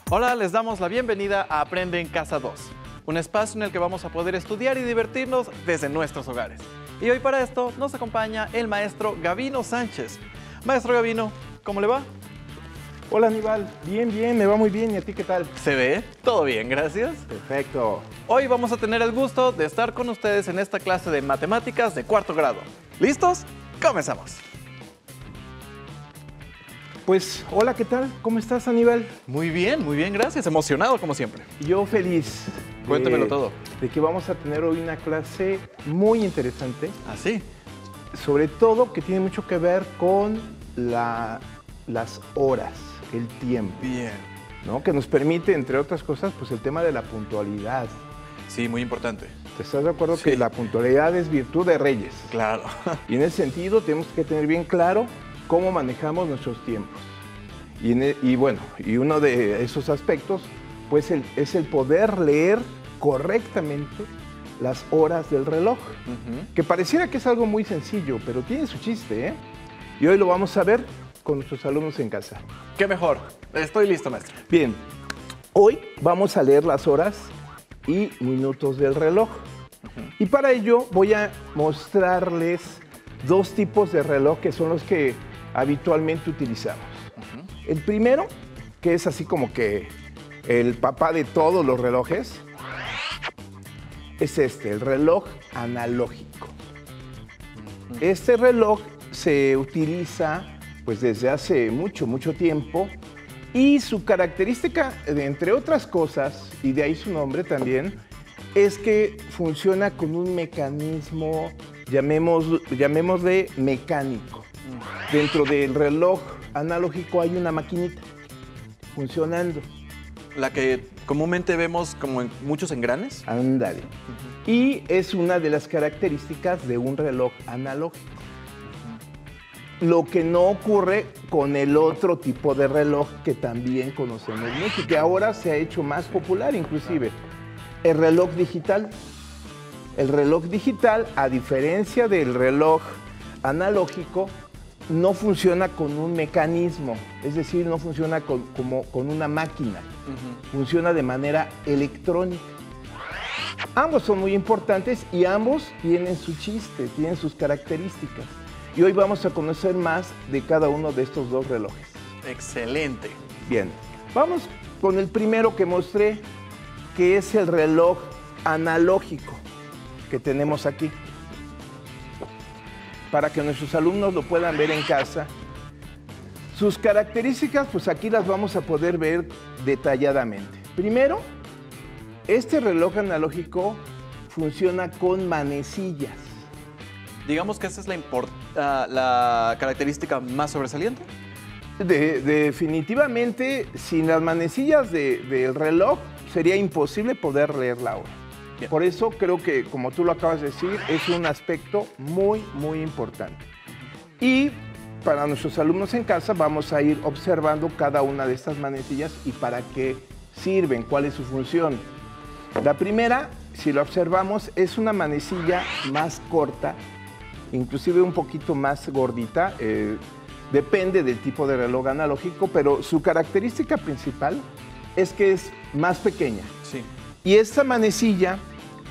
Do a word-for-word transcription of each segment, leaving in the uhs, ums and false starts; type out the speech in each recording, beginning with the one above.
Hola, les damos la bienvenida a Aprende en Casa dos, un espacio en el que vamos a poder estudiar y divertirnos desde nuestros hogares. Y hoy para esto nos acompaña el maestro Gavino Sánchez. Maestro Gavino, ¿cómo le va? Hola Aníbal, bien, bien, me va muy bien, ¿y a ti qué tal? ¿Se ve? Todo bien, gracias. Perfecto. Hoy vamos a tener el gusto de estar con ustedes en esta clase de matemáticas de cuarto grado. ¿Listos? ¡Comenzamos! Pues, hola, ¿qué tal? ¿Cómo estás, Aníbal? Muy bien, muy bien, gracias. Emocionado como siempre. Yo feliz. Cuéntemelo de, todo. De que vamos a tener hoy una clase muy interesante. ¿Ah, sí? Sobre todo que tiene mucho que ver con la, las horas, el tiempo. Bien. ¿No? Que nos permite, entre otras cosas, pues el tema de la puntualidad. Sí, muy importante. ¿Te estás de acuerdo Sí. que la puntualidad es virtud de reyes? Claro. Y en ese sentido tenemos que tener bien claro cómo manejamos nuestros tiempos. Y, en, y bueno, y uno de esos aspectos pues el, es el poder leer correctamente las horas del reloj, Uh-huh. que pareciera que es algo muy sencillo, pero tiene su chiste, ¿eh? Y hoy lo vamos a ver con nuestros alumnos en casa. ¿Qué mejor? Estoy listo, maestro. Bien, hoy vamos a leer las horas y minutos del reloj. Uh-huh. Y para ello voy a mostrarles dos tipos de reloj que son los que habitualmente utilizamos. Uh-huh. El primero, que es así como que el papá de todos los relojes, es este, el reloj analógico. Uh-huh. Este reloj se utiliza pues desde hace mucho, mucho tiempo y su característica, entre otras cosas, y de ahí su nombre también, es que funciona con un mecanismo, llamemos, llamémosle mecánico. Dentro del reloj analógico hay una maquinita funcionando. La que comúnmente vemos como en muchos engranes. Ándale. Uh-huh. Y es una de las características de un reloj analógico. Uh-huh. Lo que no ocurre con el otro tipo de reloj que también conocemos mucho, que ahora se ha hecho más popular inclusive, el reloj digital. El reloj digital, a diferencia del reloj analógico, no funciona con un mecanismo, es decir, no funciona con, como, con una máquina, uh-huh. Funciona de manera electrónica. Ambos son muy importantes y ambos tienen su chiste, tienen sus características. Y hoy vamos a conocer más de cada uno de estos dos relojes. Excelente. Bien, vamos con el primero que mostré, que es el reloj analógico que tenemos aquí. Para que nuestros alumnos lo puedan ver en casa. Sus características, pues aquí las vamos a poder ver detalladamente. Primero, este reloj analógico funciona con manecillas. Digamos que esa es la, import, uh, la característica más sobresaliente. De, definitivamente, sin las manecillas de, del reloj, sería imposible poder leer la hora. Bien. Por eso creo que, como tú lo acabas de decir, es un aspecto muy, muy importante. Y para nuestros alumnos en casa vamos a ir observando cada una de estas manecillas y para qué sirven, cuál es su función. La primera, si lo observamos, es una manecilla más corta, inclusive un poquito más gordita, eh, depende del tipo de reloj analógico, pero su característica principal es que es más pequeña. Sí. Y esta manecilla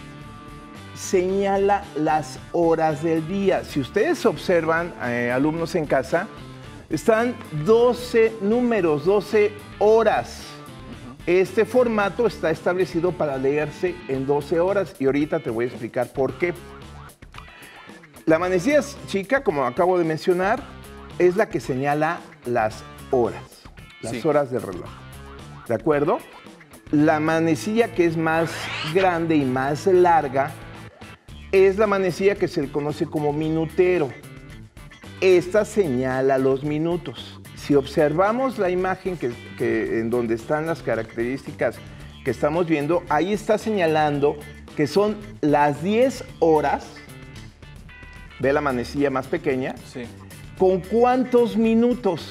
señala las horas del día. Si ustedes observan, eh, alumnos en casa, están doce números, doce horas. Uh-huh. Este formato está establecido para leerse en doce horas y ahorita te voy a explicar por qué. La manecilla chica, como acabo de mencionar, es la que señala las horas, las sí. horas del reloj. ¿De acuerdo? La manecilla que es más grande y más larga es la manecilla que se le conoce como minutero. Esta señala los minutos. Si observamos la imagen que, que, en donde están las características que estamos viendo, ahí está señalando que son las diez horas, ve la manecilla más pequeña, sí. ¿Con cuántos minutos?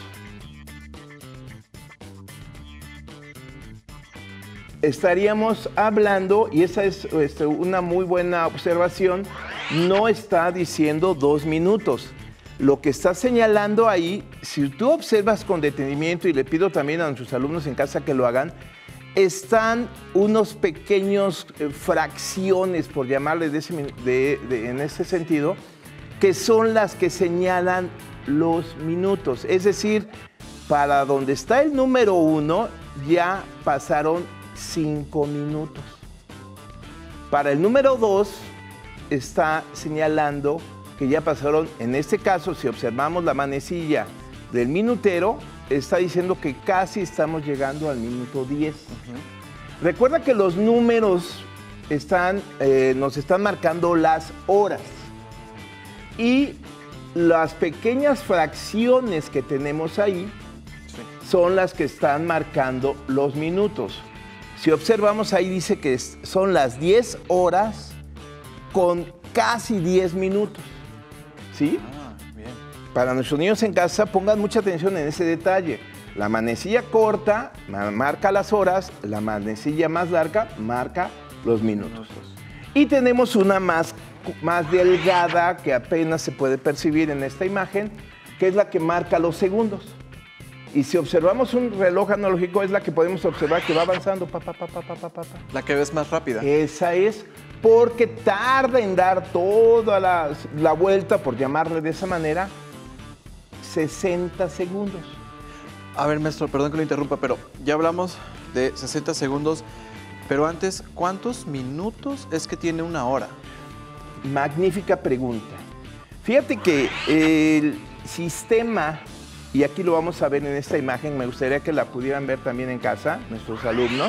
Estaríamos hablando, y esa es este, una muy buena observación, no está diciendo dos minutos. lo que está señalando ahí, si tú observas con detenimiento, y le pido también a nuestros alumnos en casa que lo hagan, están unos pequeños eh, fracciones, por llamarles de ese, de, de, en ese sentido, que son las que señalan los minutos. Es decir, para donde está el número uno, ya pasaron cinco minutos. Para el número dos, está señalando que ya pasaron, en este caso, si observamos la manecilla del minutero, está diciendo que casi estamos llegando al minuto diez. Uh-huh. Recuerda que los números están, eh, nos están marcando las horas. Y las pequeñas fracciones que tenemos ahí sí. son las que están marcando los minutos. Si observamos ahí dice que son las diez horas con casi diez minutos. ¿Sí? Ah, bien. Para nuestros niños en casa, pongan mucha atención en ese detalle. La manecilla corta marca las horas, la manecilla más larga marca los minutos. Y tenemos una más, más delgada que apenas se puede percibir en esta imagen, que es la que marca los segundos. Y si observamos un reloj analógico, es la que podemos observar que va avanzando. Pa, pa, pa, pa, pa, pa, pa. La que ves más rápida. Esa es, porque tarda en dar toda la, la vuelta, por llamarle de esa manera, sesenta segundos. A ver, maestro, perdón que lo interrumpa, pero ya hablamos de sesenta segundos, pero antes, ¿cuántos minutos es que tiene una hora? Magnífica pregunta. Fíjate que el sistema, y aquí lo vamos a ver en esta imagen, me gustaría que la pudieran ver también en casa, nuestros alumnos.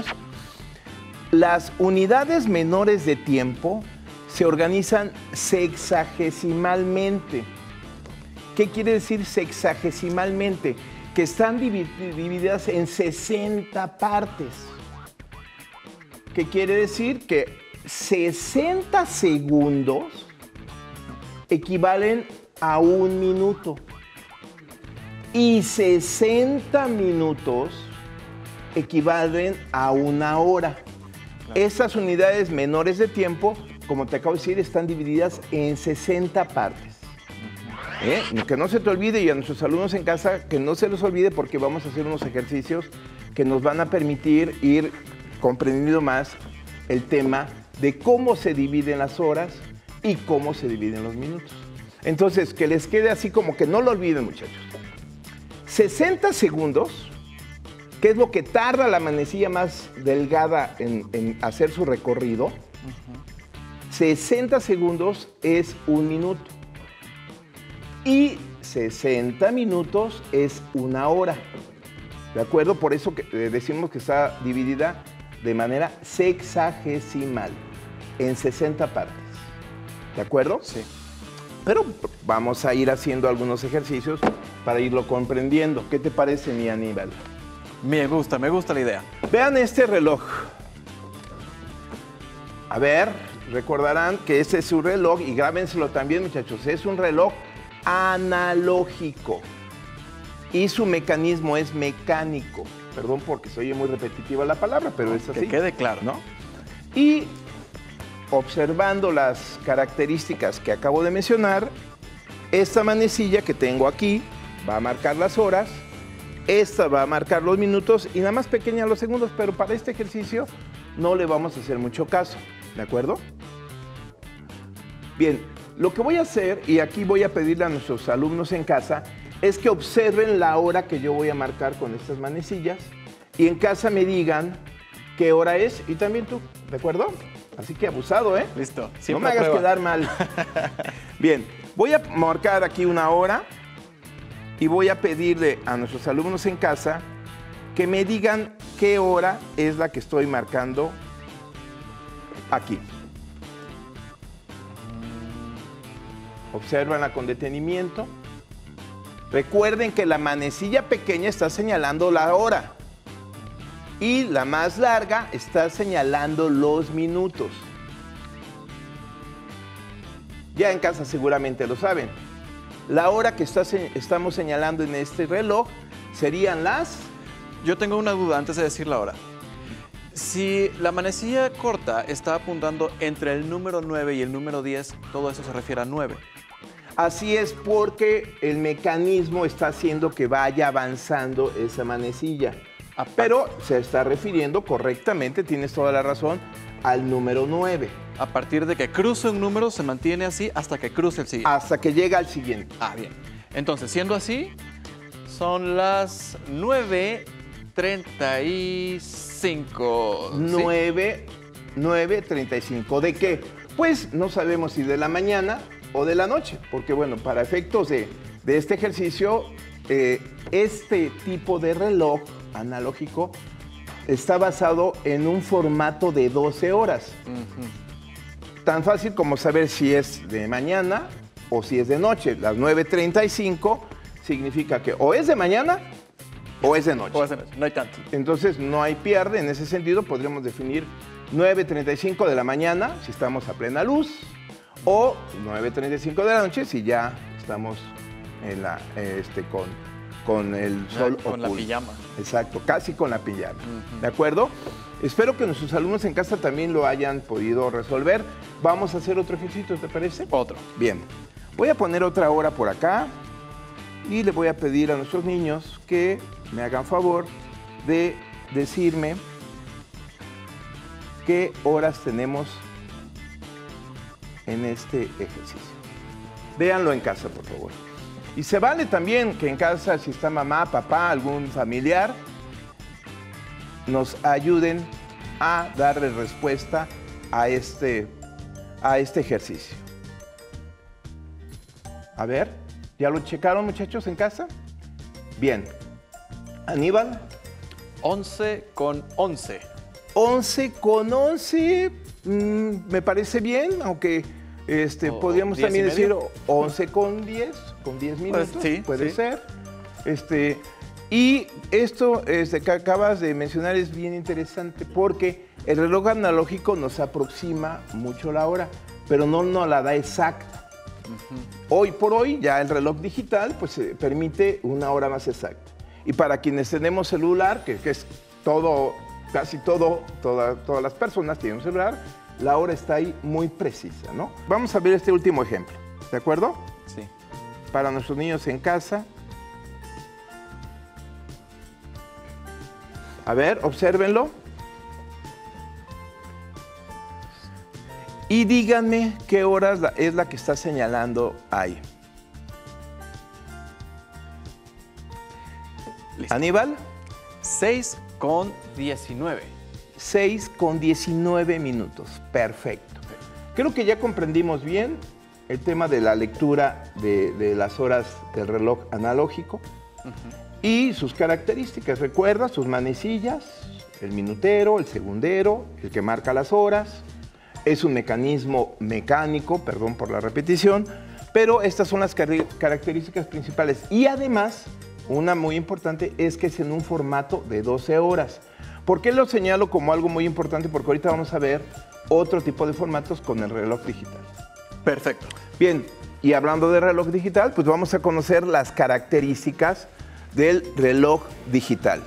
Las unidades menores de tiempo se organizan sexagesimalmente. ¿Qué quiere decir sexagesimalmente? Que están divididas en sesenta partes. ¿Qué quiere decir? Que sesenta segundos equivalen a un minuto. Y sesenta minutos equivalen a una hora. Claro. Estas unidades menores de tiempo, como te acabo de decir, están divididas en sesenta partes. ¿Eh? Que no se te olvide, y a nuestros alumnos en casa, que no se les olvide, porque vamos a hacer unos ejercicios que nos van a permitir ir comprendiendo más el tema de cómo se dividen las horas y cómo se dividen los minutos. Entonces, que les quede así como que no lo olviden, muchachos. sesenta segundos, que es lo que tarda la manecilla más delgada en, en hacer su recorrido. Uh-huh. sesenta segundos es un minuto. Y sesenta minutos es una hora. ¿De acuerdo? Por eso que decimos que está dividida de manera sexagesimal, en sesenta partes. ¿De acuerdo? Sí. Pero vamos a ir haciendo algunos ejercicios para irlo comprendiendo. ¿Qué te parece, mi Aníbal? Me gusta, me gusta la idea. Vean este reloj. A ver, recordarán que este es su reloj y grábenselo también, muchachos. Es un reloj analógico y su mecanismo es mecánico. Perdón porque se oye muy repetitiva la palabra, pero es así. Que quede claro, ¿no? Y observando las características que acabo de mencionar, esta manecilla que tengo aquí va a marcar las horas, esta va a marcar los minutos y nada más pequeña los segundos, pero para este ejercicio no le vamos a hacer mucho caso, ¿de acuerdo? Bien, lo que voy a hacer, y aquí voy a pedirle a nuestros alumnos en casa, es que observen la hora que yo voy a marcar con estas manecillas y en casa me digan qué hora es y también tú, ¿de acuerdo? Así que abusado, ¿eh? Listo. No me hagas prueba. quedar mal. Bien, voy a marcar aquí una hora y voy a pedirle a nuestros alumnos en casa que me digan qué hora es la que estoy marcando aquí. Obsérvanla con detenimiento. Recuerden que la manecilla pequeña está señalando la hora y la más larga está señalando los minutos. Ya en casa seguramente lo saben. La hora que está, estamos señalando en este reloj serían las... Yo tengo una duda antes de decir la hora. Si la manecilla corta está apuntando entre el número nueve y el número diez, todo eso se refiere a nueve. Así es porque el mecanismo está haciendo que vaya avanzando esa manecilla. Pero se está refiriendo correctamente, tienes toda la razón, al número nueve. A partir de que cruce un número, se mantiene así hasta que cruce el siguiente. Hasta que llega al siguiente. Ah, bien. Entonces, siendo así, son las nueve treinta y cinco. nueve, nueve treinta y cinco. ¿De qué? Pues no sabemos si de la mañana o de la noche, porque bueno, para efectos de, de este ejercicio, eh, este tipo de reloj analógico está basado en un formato de doce horas. Uh-huh. Tan fácil como saber si es de mañana o si es de noche. Las nueve treinta y cinco significa que o es de mañana o es de noche. O es de noche, no hay tanto. Entonces no hay pierde, en ese sentido podríamos definir nueve treinta y cinco de la mañana si estamos a plena luz o nueve treinta y cinco de la noche si ya estamos en la, este, con, con el sol oculto. Con la pijama. Exacto, casi con la pijama. Uh-huh. ¿De acuerdo? Espero que nuestros alumnos en casa también lo hayan podido resolver. Vamos a hacer otro ejercicio, ¿te parece? Otro. Bien. Voy a poner otra hora por acá y le voy a pedir a nuestros niños que me hagan favor de decirme qué horas tenemos en este ejercicio. Véanlo en casa, por favor. Y se vale también que en casa, si está mamá, papá, algún familiar, nos ayuden a darle respuesta a este, a este ejercicio. A ver, ¿ya lo checaron, muchachos, en casa? Bien. Aníbal. once con once. once con once, mmm, me parece bien, aunque este, o, podríamos también decir once con diez, con diez minutos, pues, sí, puede sí. ser. Este, y esto este, que acabas de mencionar es bien interesante porque el reloj analógico nos aproxima mucho la hora, pero no nos la da exacta. Uh-huh. Hoy por hoy ya el reloj digital pues, eh, permite una hora más exacta. Y para quienes tenemos celular, que, que es todo, casi todo, toda, todas las personas tienen un celular, la hora está ahí muy precisa, ¿no? Vamos a ver este último ejemplo, ¿de acuerdo? Sí. Para nuestros niños en casa. A ver, obsérvenlo. Y díganme qué hora es la que está señalando ahí. Listo. Aníbal. seis con diecinueve. seis con diecinueve minutos. Perfecto. Creo que ya comprendimos bien el tema de la lectura de, de las horas del reloj analógico uh-huh. y sus características. Recuerda sus manecillas, el minutero, el segundero, el que marca las horas. Es un mecanismo mecánico, perdón por la repetición, pero estas son las car- características principales. Y además, una muy importante es que es en un formato de doce horas. ¿Por qué lo señalo como algo muy importante? Porque ahorita vamos a ver otro tipo de formatos con el reloj digital. Perfecto. Bien, y hablando de reloj digital, pues vamos a conocer las características del reloj digital.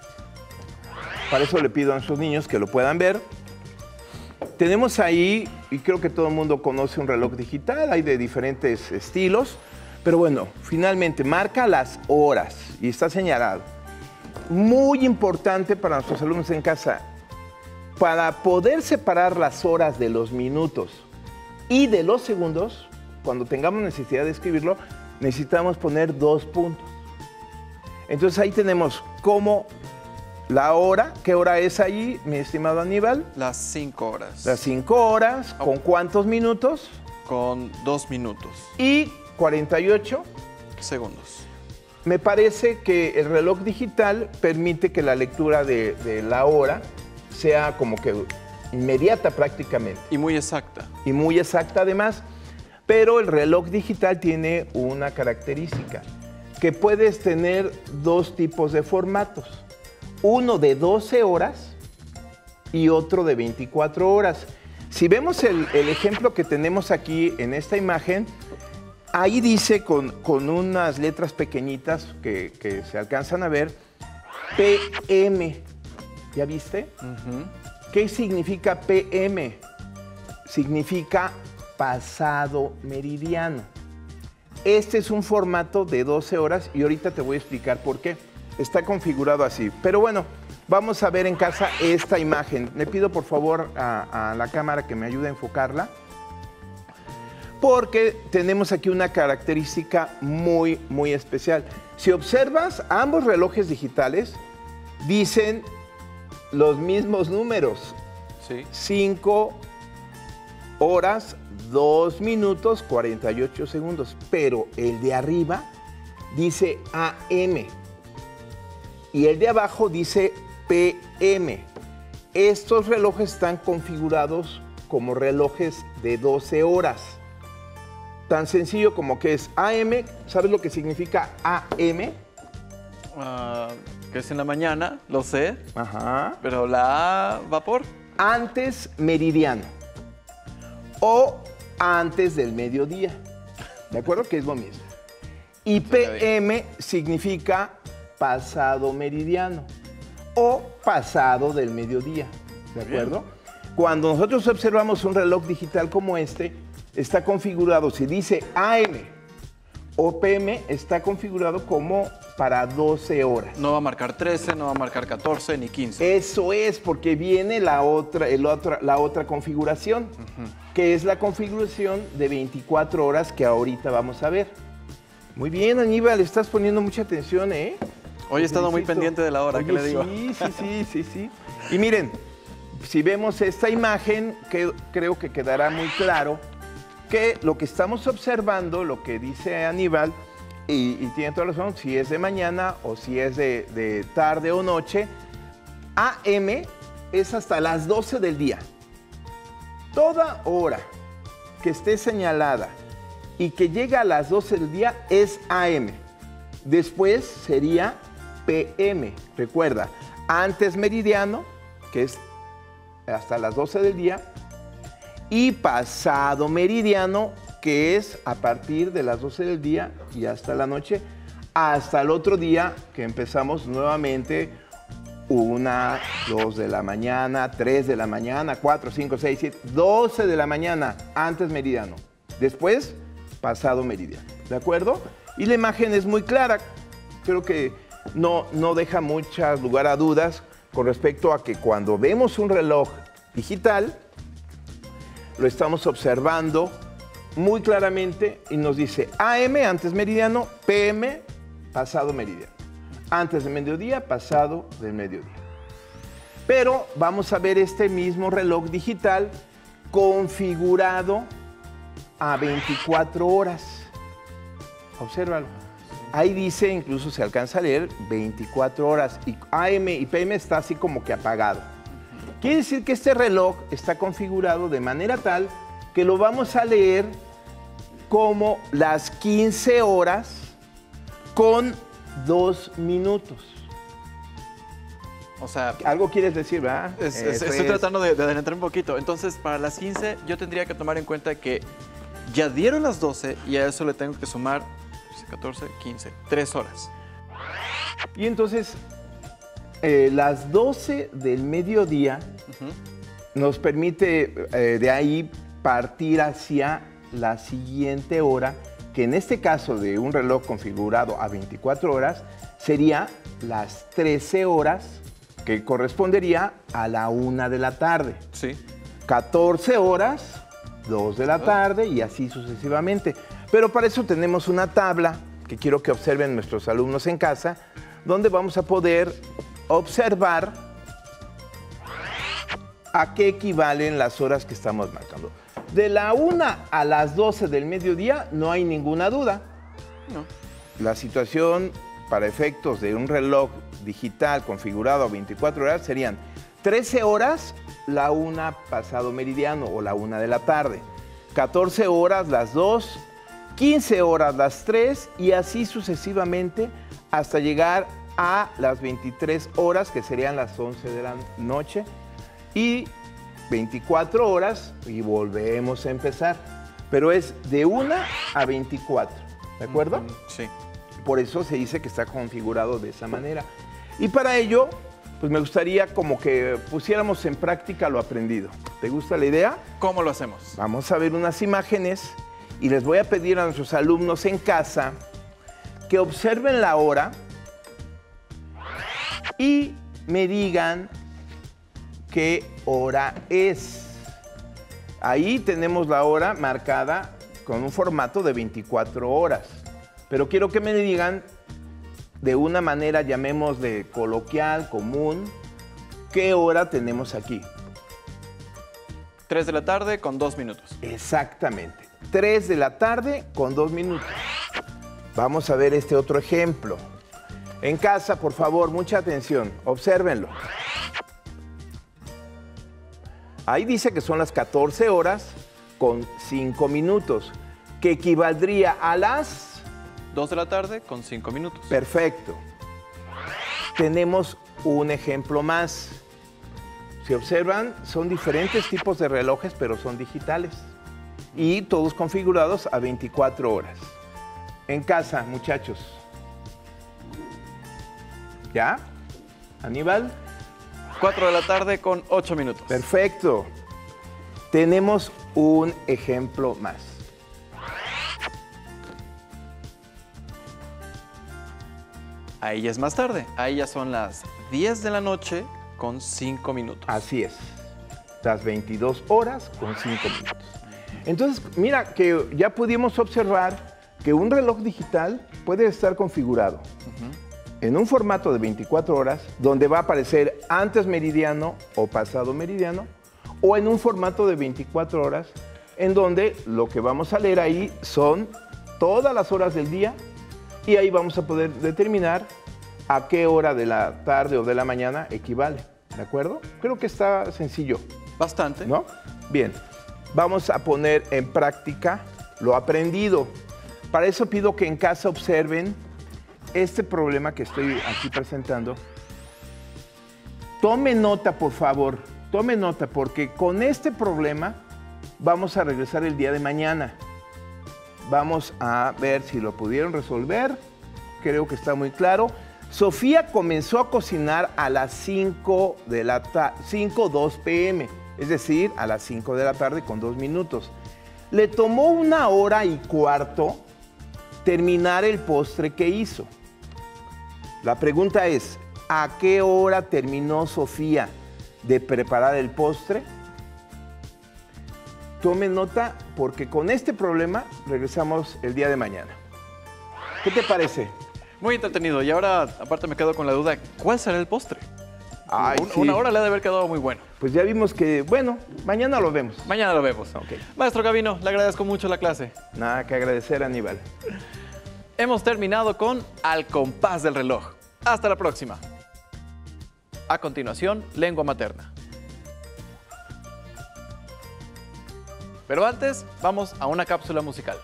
Para eso le pido a nuestros niños que lo puedan ver. Tenemos ahí, y creo que todo el mundo conoce un reloj digital, hay de diferentes estilos, pero bueno, finalmente marca las horas y está señalado. Muy importante para nuestros alumnos en casa, para poder separar las horas de los minutos y de los segundos, cuando tengamos necesidad de escribirlo, necesitamos poner dos puntos. Entonces ahí tenemos cómo la hora, ¿qué hora es ahí, mi estimado Aníbal? Las cinco horas. Las cinco horas, ¿con cuántos minutos? Con dos minutos. Y cuarenta y ocho segundos. Me parece que el reloj digital permite que la lectura de, de la hora sea como que inmediata prácticamente. Y muy exacta. Y muy exacta además. Pero el reloj digital tiene una característica, que puedes tener dos tipos de formatos. Uno de doce horas y otro de veinticuatro horas. Si vemos el, el ejemplo que tenemos aquí en esta imagen, ahí dice con, con unas letras pequeñitas que, que se alcanzan a ver, P M. ¿Ya viste? Uh-huh. ¿Qué significa P M? Significa pasado meridiano. Este es un formato de doce horas y ahorita te voy a explicar por qué. Está configurado así. Pero bueno, vamos a ver en casa esta imagen. Le pido por favor a, a la cámara que me ayude a enfocarla, porque tenemos aquí una característica muy, muy especial. Si observas, ambos relojes digitales dicen los mismos números. Sí. cinco horas, dos minutos, cuarenta y ocho segundos. Pero el de arriba dice A M y el de abajo dice P M. Estos relojes están configurados como relojes de doce horas. Tan sencillo como que es A M. ¿Sabes lo que significa A M? Uh, que es en la mañana, lo sé. Ajá. Pero la A va por... Antes meridiano o antes del mediodía. ¿De acuerdo? Que es lo mismo. Y P M significa pasado meridiano o pasado del mediodía. ¿De acuerdo? Bien. Cuando nosotros observamos un reloj digital como este, está configurado, si dice A M o P M, está configurado como para doce horas. No va a marcar trece, no va a marcar catorce ni quince. Eso es, porque viene la otra, el otra, la otra configuración, uh-huh. que es la configuración de veinticuatro horas que ahorita vamos a ver. Muy bien, Aníbal, estás poniendo mucha atención, ¿eh? Hoy he estado muy pendiente de la hora, Oye, ¿qué le digo? Sí, sí, sí, sí, sí. Y miren, si vemos esta imagen, que creo que quedará muy claro que lo que estamos observando, lo que dice Aníbal, y, y tiene toda razón, si es de mañana o si es de, de tarde o noche, A M es hasta las doce del día. Toda hora que esté señalada y que llega a las doce del día es A M. Después sería P M. Recuerda, antes meridiano, que es hasta las doce del día, y pasado meridiano, que es a partir de las doce del día y hasta la noche, hasta el otro día que empezamos nuevamente una, dos de la mañana, tres de la mañana, cuatro, cinco, seis, siete, doce de la mañana, antes meridiano. Después, pasado meridiano. ¿De acuerdo? Y la imagen es muy clara. Creo que no, no deja mucho lugar a dudas con respecto a que cuando vemos un reloj digital, lo estamos observando muy claramente y nos dice A M antes meridiano, P M pasado meridiano. Antes de mediodía, pasado del mediodía. Pero vamos a ver este mismo reloj digital configurado a veinticuatro horas. Obsérvalo. Ahí dice, incluso se alcanza a leer, veinticuatro horas. Y A M y P M está así como que apagado. Quiere decir que este reloj está configurado de manera tal que lo vamos a leer como las quince horas con dos minutos. O sea... Algo quieres decir, ¿verdad? Es, es, estoy es. tratando de, de adentrar un poquito. Entonces, para las quince yo tendría que tomar en cuenta que ya dieron las doce y a eso le tengo que sumar catorce, quince, tres horas. Y entonces, eh, las doce del mediodía uh-huh. nos permite eh, de ahí partir hacia la siguiente hora, que en este caso de un reloj configurado a veinticuatro horas, sería las trece horas, que correspondería a la una de la tarde. Sí. catorce horas, dos de la tarde y así sucesivamente. Pero para eso tenemos una tabla que quiero que observen nuestros alumnos en casa, donde vamos a poder observar a qué equivalen las horas que estamos marcando. De la una a las doce del mediodía no hay ninguna duda. No. La situación para efectos de un reloj digital configurado a veinticuatro horas serían trece horas la una pasado meridiano o la una de la tarde, catorce horas las dos, quince horas las tres y así sucesivamente hasta llegar a las veintitrés horas, que serían las once de la noche, y veinticuatro horas y volvemos a empezar. Pero es de una a veinticuatro, ¿de acuerdo? Uh-huh. Sí. Por eso se dice que está configurado de esa manera. Y para ello, pues me gustaría como que pusiéramos en práctica lo aprendido. ¿Te gusta la idea? ¿Cómo lo hacemos? Vamos a ver unas imágenes Y les voy a pedir a nuestros alumnos en casa que observen la hora y me digan qué hora es. Ahí tenemos la hora marcada con un formato de veinticuatro horas. Pero quiero que me digan de una manera, llamemos de coloquial, común, qué hora tenemos aquí. tres de la tarde con dos minutos. Exactamente. tres de la tarde con dos minutos. Vamos a ver este otro ejemplo. En casa, por favor, mucha atención. Obsérvenlo. Ahí dice que son las catorce horas con cinco minutos, que equivaldría a las... dos de la tarde con cinco minutos. Perfecto. Tenemos un ejemplo más. Si observan, son diferentes tipos de relojes, pero son digitales. Y todos configurados a veinticuatro horas. En casa, muchachos. ¿Ya? Aníbal. cuatro de la tarde con ocho minutos. Perfecto. Tenemos un ejemplo más. Ahí ya es más tarde. Ahí ya son las diez de la noche con cinco minutos. Así es. Las veintidós horas con cinco minutos. Entonces, mira que ya pudimos observar que un reloj digital puede estar configurado uh-huh. en un formato de veinticuatro horas, donde va a aparecer antes meridiano o pasado meridiano, o en un formato de veinticuatro horas, en donde lo que vamos a leer ahí son todas las horas del día, y ahí vamos a poder determinar a qué hora de la tarde o de la mañana equivale. ¿De acuerdo? Creo que está sencillo. Bastante. ¿No? Bien. Vamos a poner en práctica lo aprendido. Para eso pido que en casa observen este problema que estoy aquí presentando. Tome nota, por favor. Tome nota, porque con este problema vamos a regresar el día de mañana. Vamos a ver si lo pudieron resolver. Creo que está muy claro. Sofía comenzó a cocinar a las cinco de la tarde, cinco dos pe eme, es decir, a las cinco de la tarde con dos minutos. Le tomó una hora y cuarto terminar el postre que hizo. La pregunta es, ¿a qué hora terminó Sofía de preparar el postre? Tome nota, porque con este problema regresamos el día de mañana. ¿Qué te parece? Muy entretenido. Y ahora, aparte, me quedo con la duda, ¿cuál será el postre? Ay, Un, sí. Una hora le ha de haber quedado muy bueno. Pues ya vimos que, bueno, mañana lo vemos. Mañana lo vemos. Okay. Maestro Gavino, le agradezco mucho la clase. Nada que agradecer, Aníbal. Hemos terminado con Al compás del reloj. Hasta la próxima. A continuación, lengua materna. Pero antes, vamos a una cápsula musical.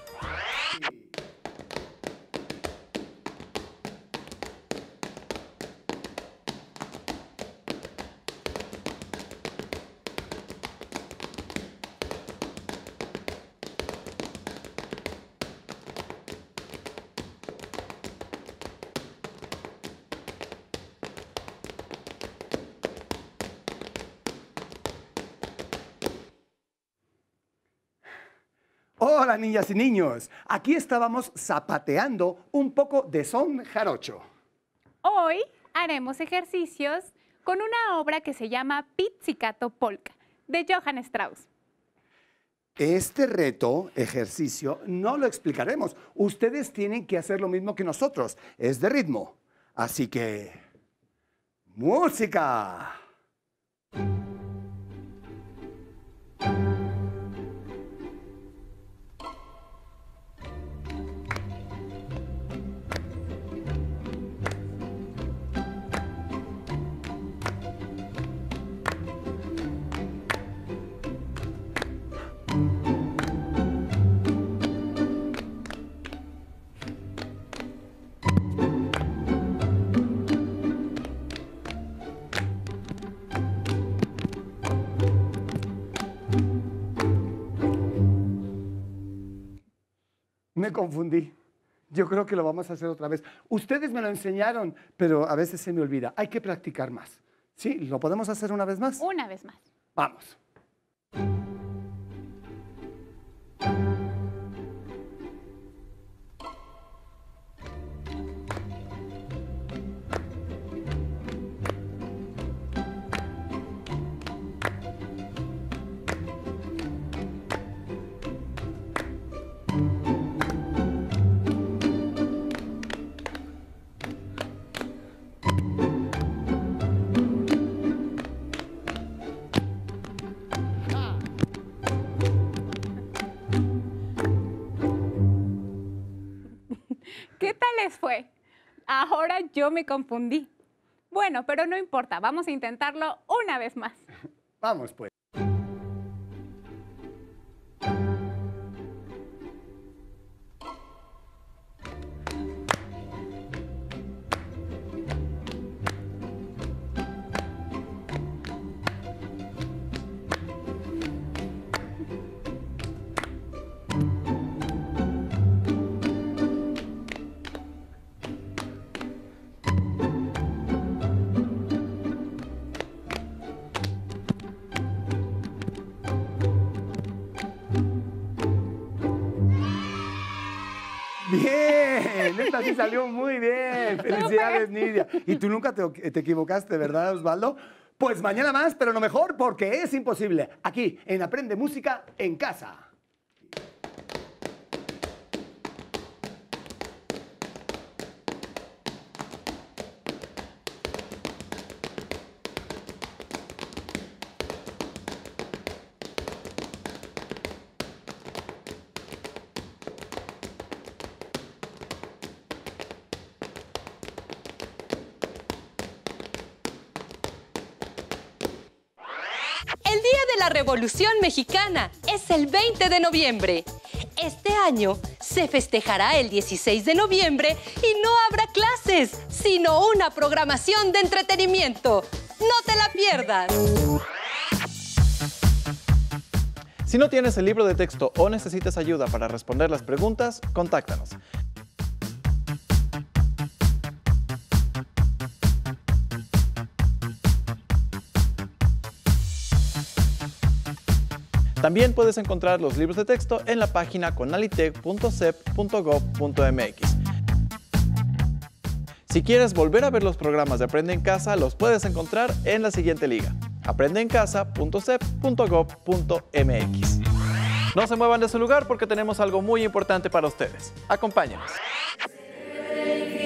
Hola, niñas y niños. Aquí estábamos zapateando un poco de son jarocho. Hoy haremos ejercicios con una obra que se llama Pizzicato Polka, de Johann Strauss. Este reto, ejercicio, no lo explicaremos. Ustedes tienen que hacer lo mismo que nosotros. Es de ritmo. Así que... ¡música! Me confundí. Yo creo que lo vamos a hacer otra vez. Ustedes me lo enseñaron, pero a veces se me olvida. Hay que practicar más. ¿Sí? ¿Lo podemos hacer una vez más? Una vez más. Vamos. ¿Qué tal les fue? Ahora yo me confundí. Bueno, pero no importa, vamos a intentarlo una vez más. Vamos, pues. Bien, esta sí salió muy bien. Felicidades, Nidia. Y tú nunca te, te equivocaste, ¿verdad, Osvaldo? Pues mañana más, pero no mejor, porque es imposible. Aquí, en Aprende Música en Casa. El Día de la Revolución Mexicana es el veinte de noviembre. Este año se festejará el dieciséis de noviembre y no habrá clases, sino una programación de entretenimiento. ¡No te la pierdas! Si no tienes el libro de texto o necesitas ayuda para responder las preguntas, contáctanos. También puedes encontrar los libros de texto en la página conalitec punto cep punto gob punto mx. Si quieres volver a ver los programas de Aprende en Casa, los puedes encontrar en la siguiente liga: aprende en casa punto cep punto gob punto mx. No se muevan de su lugar porque tenemos algo muy importante para ustedes. Acompáñanos.